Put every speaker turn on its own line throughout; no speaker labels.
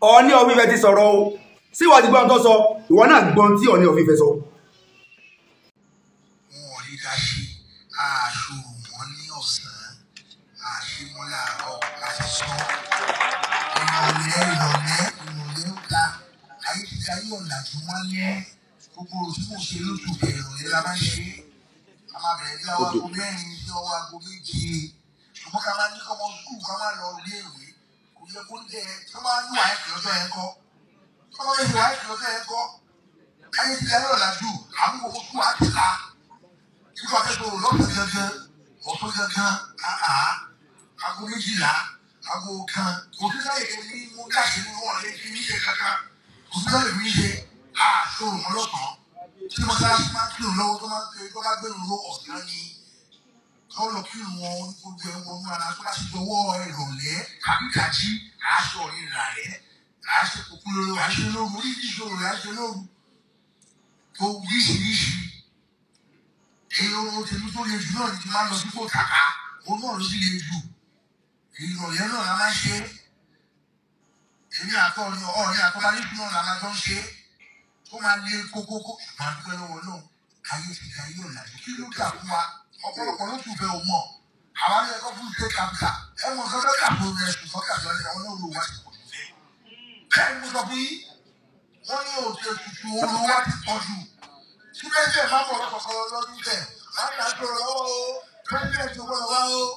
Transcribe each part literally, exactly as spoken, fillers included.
Ọọ̀ni of Ifẹ̀ ti sọ̀rọ̀ o sí ìwà ti gbọ́n tó sọ ìwọ náà gbọ́n tí Ọọ̀ni of Ifẹ̀ sọ.
Wọn ò rí dáṣe àṣù wọn ní ọ̀sán àṣemọ́ làárọ̀ àti sọ ìrọ̀lẹ́ ìrọ̀lẹ́ ìrọ̀lẹ́ ń ta ayé ti di ayé ọ̀làjú wọn lẹ́ gbogbo òṣùwọ̀n ṣe lóṣù bẹ̀rẹ̀ ìrọ̀lẹ́ la máa ń ṣe a máa bẹ̀rẹ̀ bí ọwọ́ aago mẹ́rin sí ọwọ́ aago méje ṣùgbọ́n ká máa ní kọ́mọ skul ká máa lọ ilé ìwé kò yẹ kó jẹ tó máa ní wàá ìkìlọ̀ tó yẹn kọ́ tó máa ní wàá ìkìlọ̀ tó yẹn kọ́ ayé ti di ayé ọ̀làjú àwọn gbogbo skul á ti la nípa akẹ́kọ̀ọ́ lọ́sẹ̀ gangan ọ̀tún gangan àá aago méjìlá aago kan kò sí sáyè kẹ́kẹ́ ní mú jáde ní wọ́n lé kí ní ṣe kankan kò sí sáyè ní ṣe àṣọrò wọn lọ́sàn-án tí mo sára sí máa ń kírun lọ́wọ́ tó máa ń tó máa gbẹ̀rù lọ ọ̀sán ni tó lọ kírun wọn ní gbogbo ẹ̀ wọnú ara tó bá ti dọwọ́ ìrọ̀lẹ́ kàbíkàjí àṣọ ìrà rẹ̀ àṣẹ kòkó lóru àṣẹ lóru orí ìṣòro rẹ̀ àṣẹ lóru tó wíṣiríṣi èyí ohun tèmi tó le jù náà ni ti máa ń lọ sípò kàkà òun náà ló sì le jù ìrọ̀lẹ́ náà la máa ń ṣe èmi àtọ́ ọ̀rẹ́ àtọ́bálẹ́ jù náà la máa jọ ń ṣe ó máa lé kókókó máa dúpẹ́ lọ́wọ́ náà ayé ti di ayé ọ̀làjú kí ló dà fún wa ọ̀pọ̀lọpọ̀ ló tún fẹ́ o mọ̀ àwọn ilé ẹ̀kọ́ fún ṣe kàpítà ẹ mọ̀ sọ́dọ̀ kàpọ̀ rẹ̀ ṣùgbọ́n kàpítà rẹ̀ àwọn náà ló wá ti pọ̀ jù fẹ́. bẹ́ẹ̀ ni mo sọ fún yín wọ́n ní òde tutù ooru wá ti pọ̀ jù tí pẹ́ńtẹ̀ máa bọ̀ lọ́kọ̀ọ̀kan lọ́dún tẹ̀ máa ń dájọ́ lọ́wọ́ o pẹ́ńtẹ̀ ti wọ́n wá o.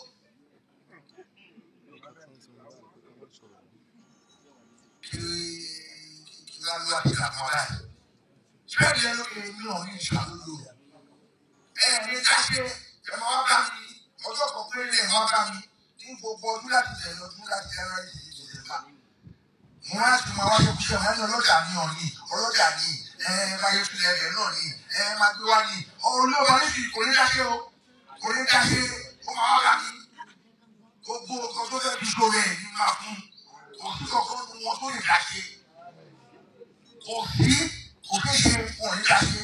kí kí lálọ́ àti làmọ́ láì bẹ́ẹ̀ni ẹnu èmi náà ní ìṣàlódò ẹ ní káṣe ẹ máa wá bá mi ọjọ́ kan péré ẹ máa bá mi ní gbogbo ọdún láti tẹ̀lé ọdún láti tẹ̀lé ọdún láti tẹ̀lé ká mo máa ti máa wáyé kúṣẹ́ wọn ní ọlọ́jà ní ọ̀nì ọlọ́jà ní ẹ báyé filẹ̀ ẹ̀bẹ̀ náà ní ẹ máa gbé wá ní olóòwò níbi kò ní káṣe o kò ní káṣe ó máa wá bá mi gbogbo ọkọ̀ tó fẹ́ fi ṣòro ẹ̀ ní máa fún òsì kọ̀ọ̀kan nu wọn tó lè káṣe kò sí òkèṣe wọn ní káṣe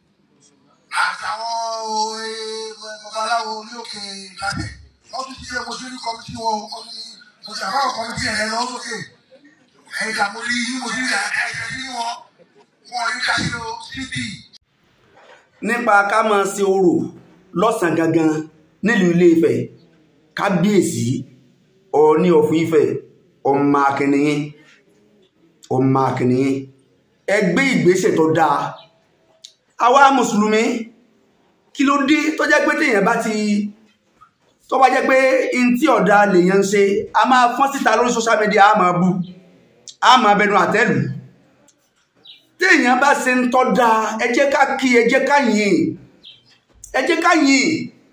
àtàwọn babaláwo ní òkè ìkàtẹ wọn tún ti ṣe mo ṣe ní kọmítì wọn mo ṣe àbáwọ kọmítì ẹ lọ sókè ẹ̀yà mo rí yín mo rí ẹ̀ṣẹ̀ sí wọn wọn ní káṣe o síbì.
nípa ká máa ṣe orò lọ́sàn-án gangan nílùú Ilé-Ifẹ̀ kábíyèsí Ọọ̀ni of Ifẹ̀ ọmọ akínníyìn ọmọ akínníyìn ẹgbẹ́ ìgbésẹ̀ tó dáa àwa mùsùlùmí kí ló dé tó jẹ́ pé téèyàn bá ti tó bá jẹ́ pé in tí ọ̀dà lèèyàn ń ṣe a máa fọ́n síta lórí social media a máa bú a máa bẹnu àtẹ́lù téèyàn bá ṣe ń tọ́ dáa ẹ jẹ́ ká kí ẹ jẹ́ ká yìn ẹ jẹ́ ká yìn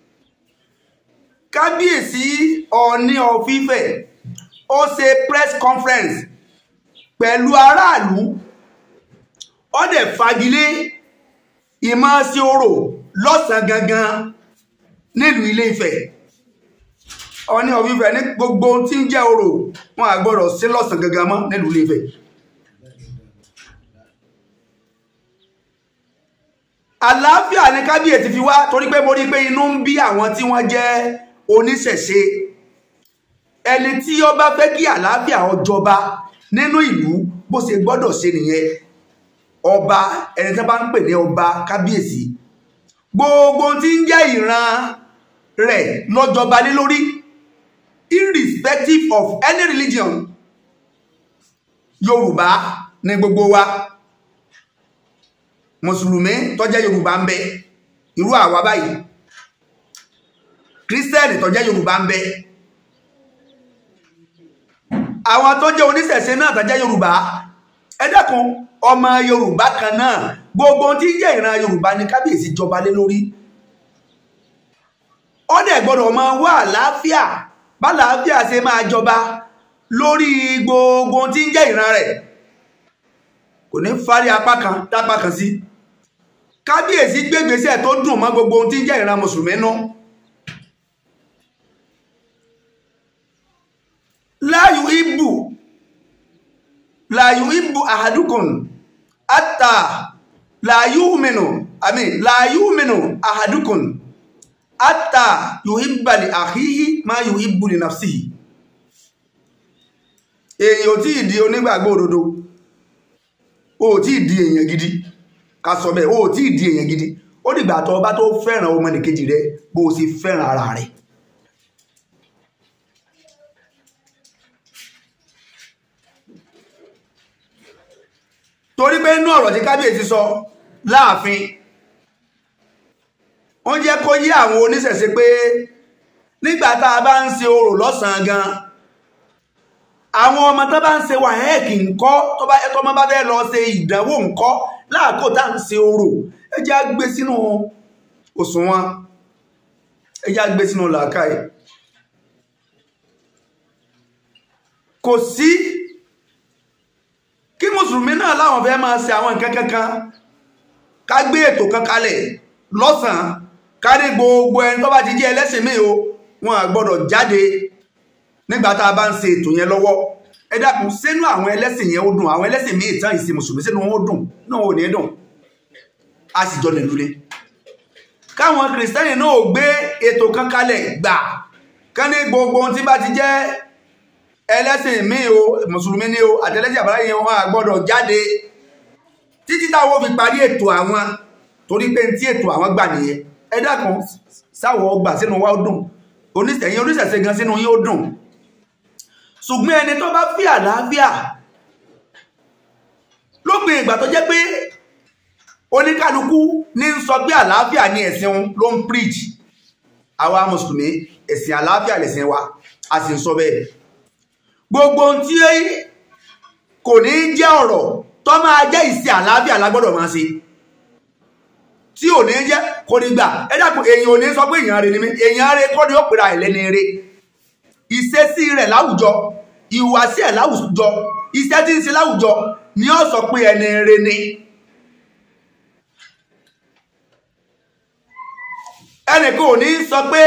kábíyèsí Ọọ̀ni of Ifẹ̀ ó ṣe press conference pẹ̀lú aráàlú ó dẹ̀ fagilé ìmọ̀ sí orò lọ́sàn gangan nílùú Ilé-Ifẹ̀ Ọọ̀ni of Ifẹ̀ ní gbogbo tí ń jẹ́ orò wọn à gbọ́dọ̀ sí lọ́sàn gangan mọ́ nílùú Ilé-Ifẹ̀. àlàáfíà ní kábíyèsí fi wá torí pé mo rí pé inú ń bí àwọn tí wọ́n jẹ́ oníṣẹ̀ṣe ẹni tí ó bá fẹ́ kí àlàáfíà ó jọba nínú ìlú bó ṣe gbọ́dọ̀ ṣe nìyẹn ọba ẹni tí wọ́n bá ń pè ní ọba kábíyèsí gbogbo tí ń jẹ́ ìran rẹ̀ lọ́jọba lé lórí irrespective of any religion Yorùbá ní gbogbo wa mùsùlùmí tó jẹ́ Yorùbá ń bẹ irú àwa báyìí kírísítẹ́nì tó jẹ́ Yorùbá ń bẹ àwọn tó jẹ́ oníṣẹ̀ṣe náà tó jẹ́ Yorùbá ẹ dákun ọmọ Yorùbá kan náà gbogbo tí ń jẹ́ ìran Yorùbá ní kábíyèsí jọba lé lórí ó dẹ̀ gbọ́dọ̀ máa wá àlàáfíà bá àlàáfíà ṣe máa jọba lórí gbogbo tí ń jẹ́ ìran rẹ̀ kò ní fárí apá kan tápá kan sí kábíyèsí gbégbèsè tó dùn mọ́ gbogbo tí ń jẹ́ ìran mùsùlùmí nú láyù ibù láyù ibù àhàdùkùn àtà láyù mìnù àmì láyù mìnù àhàdùkùn àtà yù ìbàlì àhíhí má yù ìbù ní nàfsí èyàn ò tí ì di onígbàgbọ́ òdodo o ò tí ì di èyàn gidi ká sọ bẹ́ẹ̀ o ò tí ì di èyàn gidi ó dìgbà tó bá tó fẹ́ràn ọmọnìkejì rẹ bó o sì fẹ́ràn ara rẹ. torí pé inú ọ̀rọ̀ tí kábíyèsí sọ láàfin wọ́n jẹ́ kó yé àwọn oníṣẹ̀ṣe pé nígbà tá a bá ń ṣe orò lọ́sàn-án gan àwọn ọmọ tó bá ń ṣe wàhẹ́ẹ̀kì ńkọ́ tó bá ẹ̀tọ́ ọmọ bá fẹ́ lọ ṣe ìdánwò ńkọ́ láàkó tá ń ṣe orò ẹ jẹ́ á gbé sínú òṣùwọ̀n ẹ jẹ́ á gbé sínú làákàyè. kò sí kí mùsùlùmí náà láwọn fẹ́ máa ṣe àwọn nǹkan kankan ká gbé ètò kan kalẹ̀ lọ́sàn-án ká ní gbogbo ẹni tó bá ti jẹ́ ẹlẹ́sìn míì o wọn à gbọ́dọ̀ jáde nígbà tá a bá ń ṣe ètò yẹn lọ́wọ́. ẹ dákun sínú àwọn ẹlẹ́sìn yẹn ó dùn àwọn ẹlẹ́sìn míì tán ìsìn mùsùlùmí sínú wọn ó dùn náà ò ní dùn a sì jọ nílùú káwọn kìrìsìtẹ́nì náà ò gbé ètò kan kalẹ̀ gbà kán ní gbogbo ohun tí bá ti jẹ́ ẹlẹ́sìn míì o mùsùlùmí ni o àtẹlẹ́sìn àbáláyé yẹn wọn à gbọ́dọ̀ jáde títí táwọn fi parí ètò àwọn torí pé tí ètò àwọn gbà nìyẹn. ẹ dákun sáwọ ọgbà sínú wa ó dùn oníṣẹ̀yìn oníṣẹ̀ṣe gan sínú yín ó dùn ṣùgbọ́n ẹni tó bá fi àlàáfíà lópin ìgbà tó jẹ́ pé oníkálukú ní ń sọ pé àlàáfíà ní ẹ̀sìn ló ń preach àwa mùsùlùmí ẹ̀sìn àlàáfíà lẹ̀sìn wa a sì ń sọ bẹ́ẹ̀ gbogbo tí kò ní jẹ́ ọ̀rọ̀ tó máa jẹ́ ìsìn àlàáfíà lágbọ́dọ̀ máa ṣe tí ò ní jẹ́ kò ní gbà ẹ dákun èèyàn ò ní sọ pé èèyàn rẹ̀ ní mi èèyàn rẹ̀ kọ́ ni ó pèrà ẹ̀lẹ́ni rẹ̀ ìṣesí rẹ̀ láwùjọ ìhùwàsí ẹ̀ láwùjọ iṣẹ́ tí ń ṣe láwùjọ ni ó sọ pé ẹni rẹ̀ ni. ẹnìkan ò ní sọ pé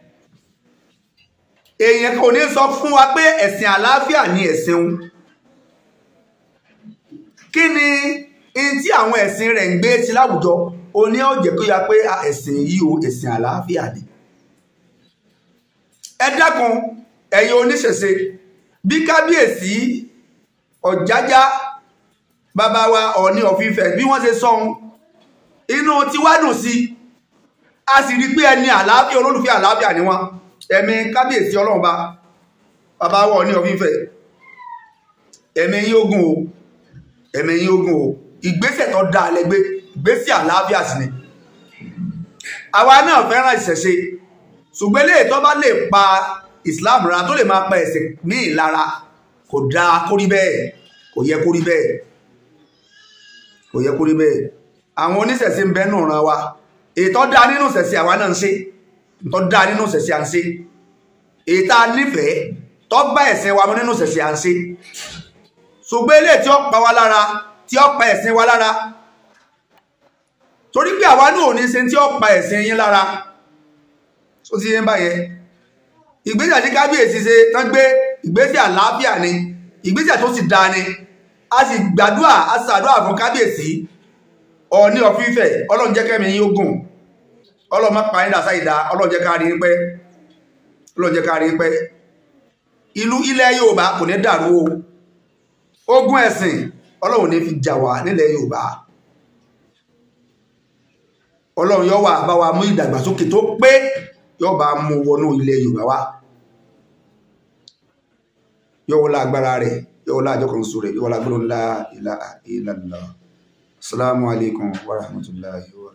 èèyàn kò ní sọ fún wa pé ẹ̀sìn àlàáfíà ni ẹ̀sìn òun kí ni in tí àwọn ẹ̀sìn rẹ̀ ń gbé sí láwùjọ o ní ó jẹ́ kó yá pé ẹ̀sìn yìí o ẹ̀sìn àlàáfíà ni. ẹ dákun ẹ̀yin oníṣẹ̀ṣe bí kábíyèsí ọ̀jájá bàbá wa Ọọ̀ni of Ifẹ̀ bí wọ́n ṣe sọ́hun inú tí wá dùn sí a sì rí pé ẹni àlàáfíà olólùfẹ́ àlàáfíà ni wọ́n ẹ̀mí kábíyèsí ọlọ́run bá bàbá wa Ọọ̀ni of Ifẹ̀ ẹ̀mí yín ogun o ẹ̀mí yín ogun o ìgbésẹ̀ tó dáa lẹ́gbẹ́ ìgbésẹ̀ àlàáfíà sí ni àwa náà fẹ́ràn ìṣẹ̀ṣe ṣùgbọ́n lè tó bá lè pa Islam ra tó lè máa pa ẹ̀sìn míì lára kò dáa kó rí bẹ́ẹ̀ kò yẹ kó rí bẹ́ẹ̀ kò yẹ kó rí bẹ́ẹ̀ àwọn oníṣẹ̀ṣe ń bẹ nù ran wa ètò dáa nínú ìṣẹ̀ṣe àwa náà ń ṣe ètò dáa nínú ìṣẹ̀ṣe à ń ṣe ètò nífẹ̀ẹ́ tó bá ẹ̀sìn wa mú nínú ìṣẹ̀ṣe à ń ṣe ṣùgbọ́n ilé tí ó pa wá lára tí ó pa ẹ̀sìn wa lára torí pé àwa náà ò ní ṣe tí ó pa ẹ̀sìn yín lára ó ti yẹn báyẹn ìgbésẹ̀ tí kábíyèsí ṣe tán gbé ìgbésẹ̀ àlàáfíà ni ìgbésẹ̀ tó sì dáa ni a sì gbàdúrà a ṣàdúrà fún kábíyèsí Ọọ̀ni of Ifẹ̀ ọlọ́run jẹ́ kẹ́mi yín ogun ọlọ́run má pa yín dà sáìdá ọlọ́run jẹ́ ká rí pẹ́ ọlọ́run jẹ́ ká rí pẹ́ ìlú ilẹ̀ Yorùbá kò ní dàrú o ogun ẹ̀sìn ọlọ́run ní fi jà wá nílẹ̀ Yorùbá ọlọ́run yóò wà bá wa mú ìdàgbàsókè tó pé yóò bá mú wọnú ilẹ̀ Yorùbá wa yóò wọlá agbára rẹ̀ yóò wọlá àjọkàn sórí yóò wọlá gbọ́dọ̀ la ilaha illallah. Assalamu alaikum wa rahmatullahi wa